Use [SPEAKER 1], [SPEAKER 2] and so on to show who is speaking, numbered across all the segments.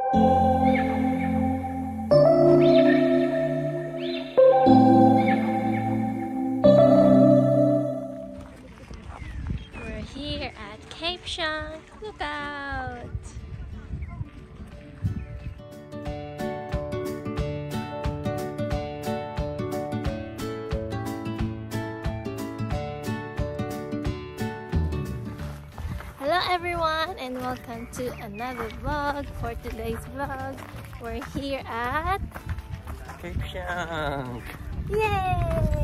[SPEAKER 1] We're here at Cape Shank. Look out! Hello everyone and welcome to another vlog. For today's vlog, we're here at
[SPEAKER 2] Cape Shank.
[SPEAKER 1] Yay!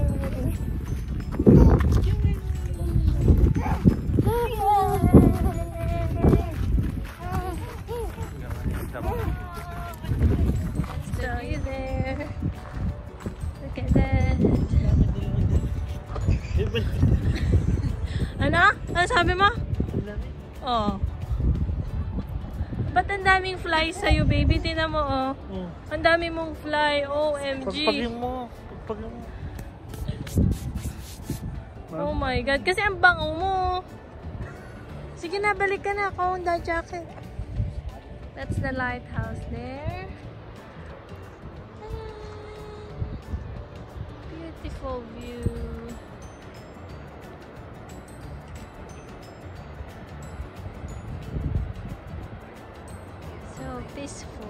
[SPEAKER 1] So you there. Look at that. Ano? Ano sabi mo? Oh. Ba't ang daming fly sa'yo, baby? Tingnan mo, oh. Ang dami mong fly. OMG.
[SPEAKER 2] Pagpagin mo. Pagpagin mo.
[SPEAKER 1] Oh my God. Kasi ang bango mo. Sige na, balik ka na. Ako ang jacket. That's the lighthouse there. Beautiful view. So peaceful.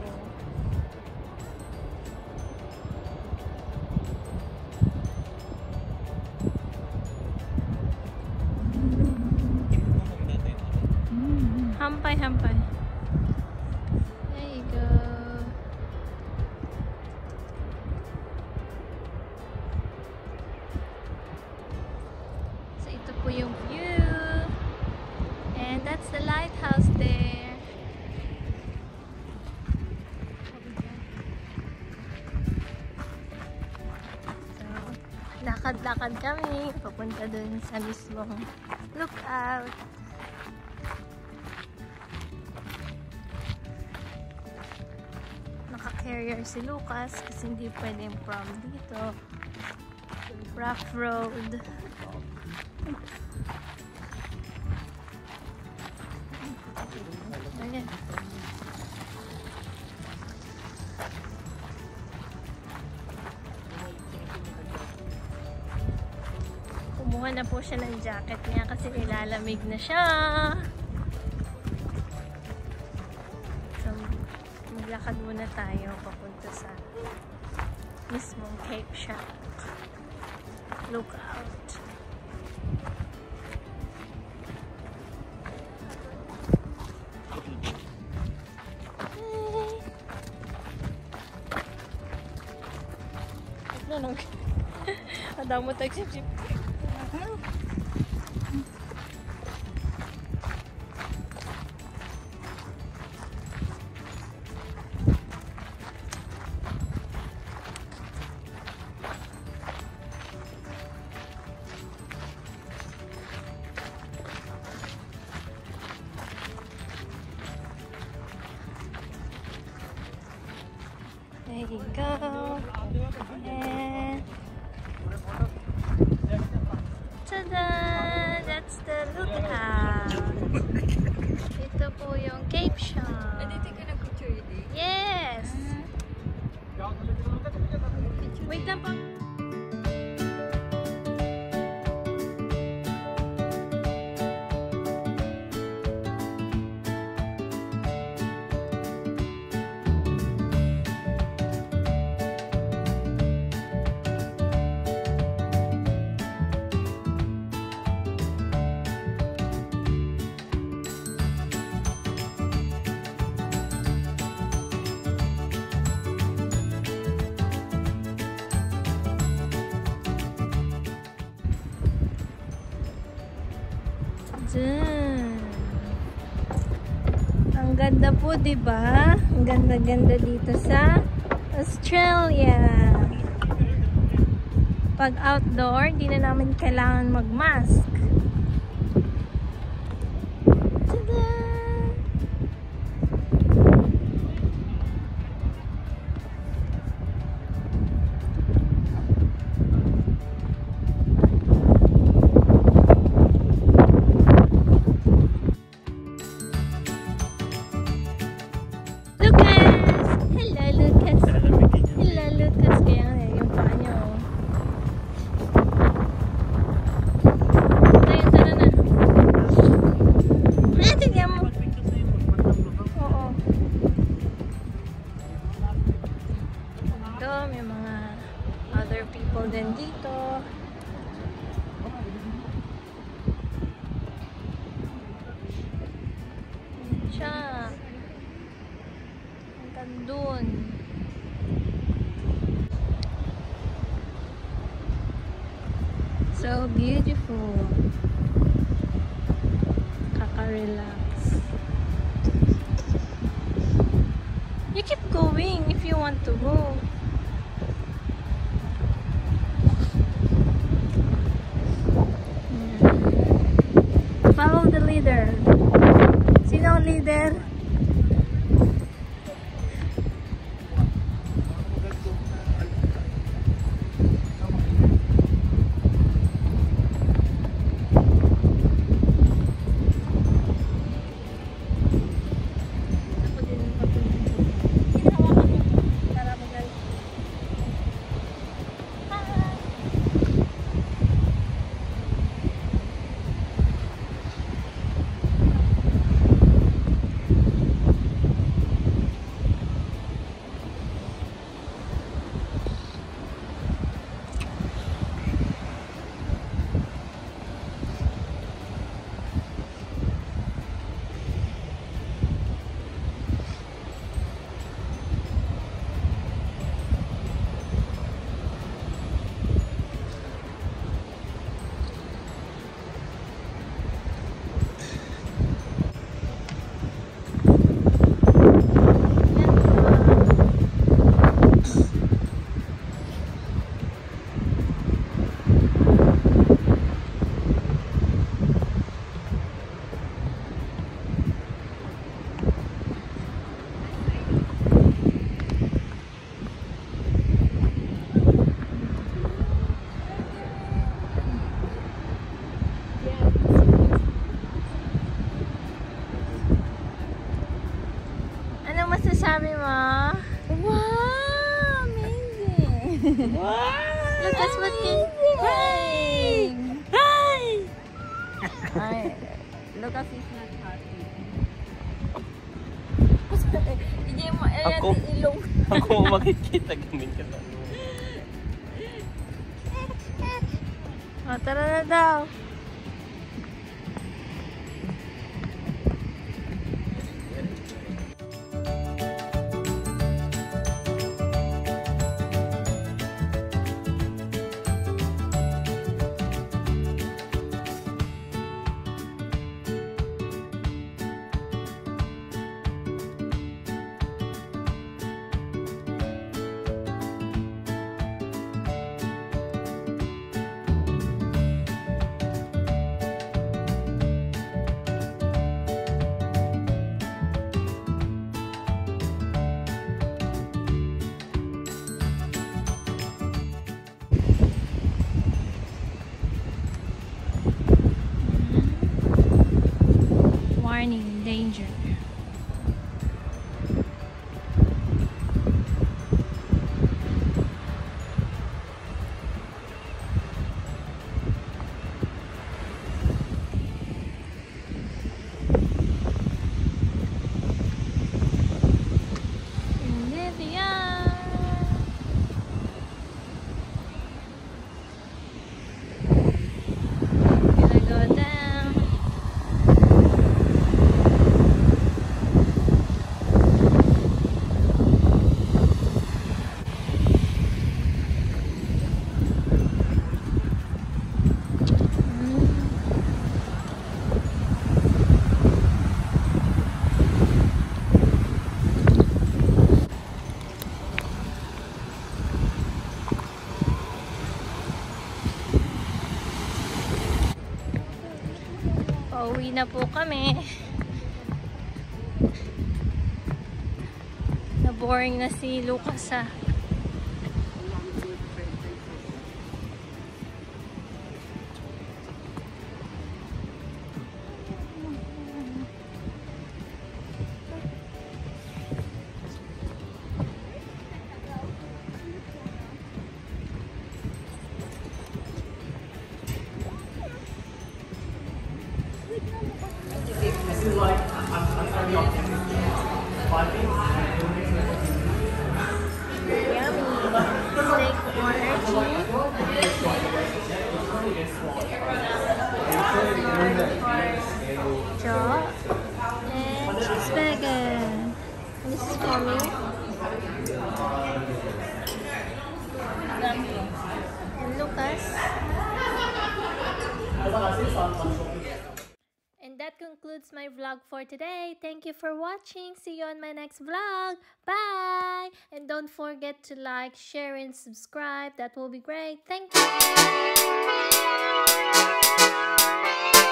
[SPEAKER 1] Hampay, hampay. There you go. So ito po yung view. And that's the lighthouse there. So, lakad-lakad kami papunta dun sa mismong lookout. Naka-carrier si Lucas kasi hindi pwedeng prom dito. Rough road. Ayan. Kumuha na po siya ng jacket niya kasi nilalamig na siya. So, maglakad muna tayo papunta sa mismong Cape Shank. Look out. Hey. Ano? Ada mo tagsip-sip. There you go. And tada! That's the lookout. Ito po yung Cape Shank.
[SPEAKER 3] Dito ka nag-picture yun eh?
[SPEAKER 1] Yes! Wait lang po. Diyan. Ang ganda po, 'di ba? Ang ganda-ganda dito sa Australia. Pag outdoor, hindi na namin kailangan mag-mask. Tada! Look at Nandun. So beautiful. Kaka-relax. You keep going if you want to go. Follow the leader. Sino ang leader? Masasabi mo?
[SPEAKER 3] Wow! Amazing!
[SPEAKER 1] Wow! Look, that's what can... Hey!
[SPEAKER 2] Hi!
[SPEAKER 3] Lucas is not happy. Hindi mo,
[SPEAKER 2] Ako?
[SPEAKER 3] ilong.
[SPEAKER 2] Ako makikita gamin ka sa ano.
[SPEAKER 1] O, tara na daw. Warning, danger. Pauwi na po kami. Na-boring na si Lucas ah. Jaw and cheeseburger. This is for me. Lucas. And that concludes my vlog for today. Thank you for watching. See you on my next vlog. Bye! And don't forget to like, share, and subscribe. That will be great. Thank you!